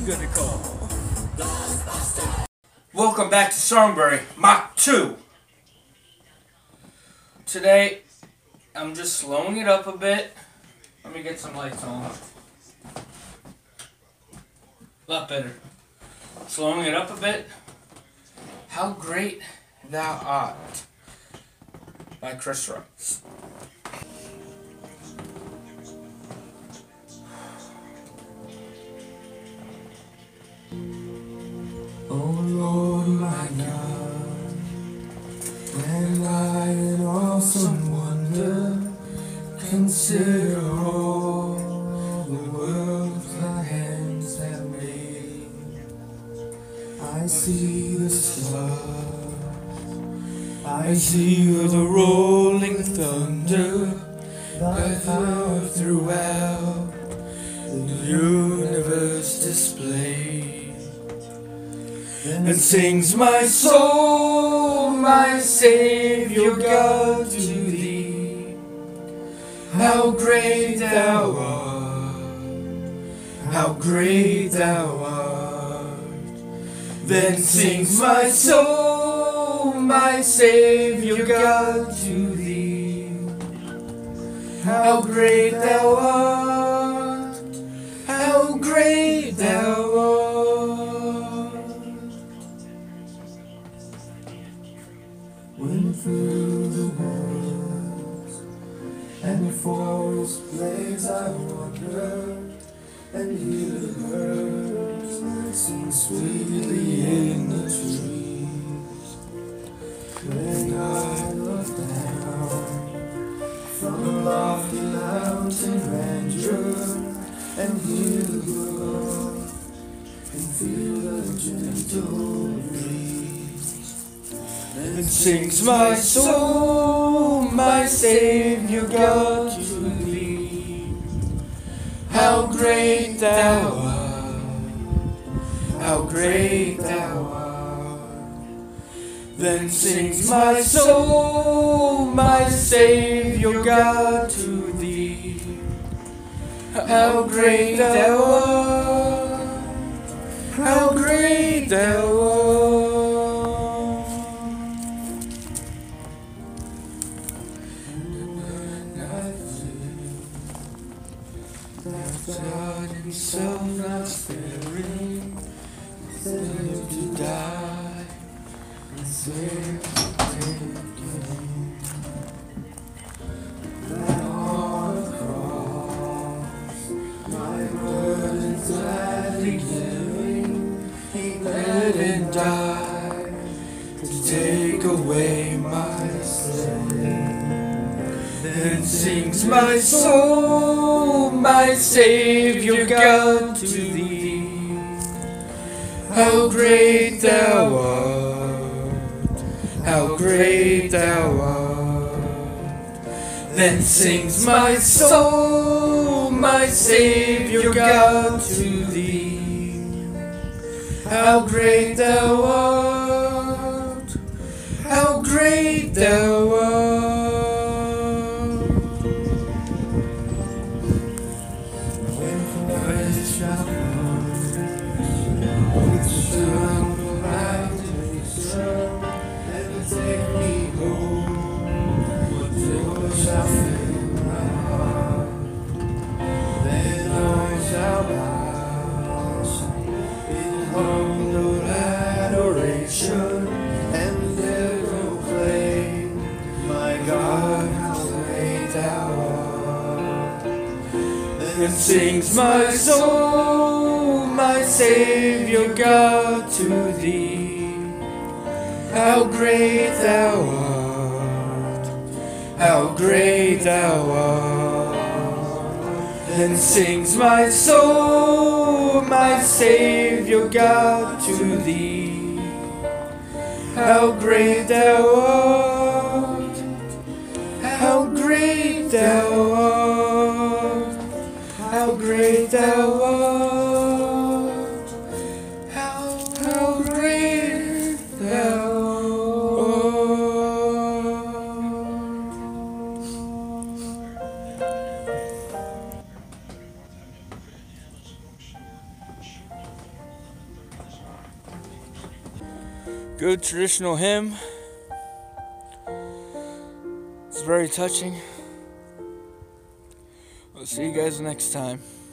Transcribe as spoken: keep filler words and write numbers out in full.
gonna call? Welcome back to Songbury, Mach two. Today, I'm just slowing it up a bit. Let me get some lights on. A lot better. Slowing it up a bit. How Great Thou Art by Chris Rock. Oh Lord my God, when I in awesome wonder consider all the worlds thy hands have made, I see the stars, I see the rolling thunder that power throughout the universe displayed. And sings my soul, my Savior God, to thee. How great thou art, how great thou art. Then sings my soul, my Savior God, to thee. How great thou art, how great thou art. When through the woods and forest glades I wander and hear the birds sing sweetly in the trees, then I look down from a lofty mountain grandeur and hear the brook and feel the gentle breeze. And sings my soul, my Savior God, to thee. How great thou art, how great thou art. Then sings my soul, my Savior God, to thee. How great thou art, how great thou art. God himself not sparing, sent to die and save the King. That on the cross, my burdens gladly carrying, he bled and died to take away my sin. Then sings my soul, my Savior God, to thee. How great thou art, how great thou art. Then sings my soul, my Savior God, to thee. How great thou art, how great thou art. And sings my soul, my Savior God, to thee. How great thou art, how great thou art. Then sings my soul, my Savior God, to thee. How great thou art, how great thou art. How great thou art, how, how great thou art. Good traditional hymn. It's very touching. We'll see you guys next time.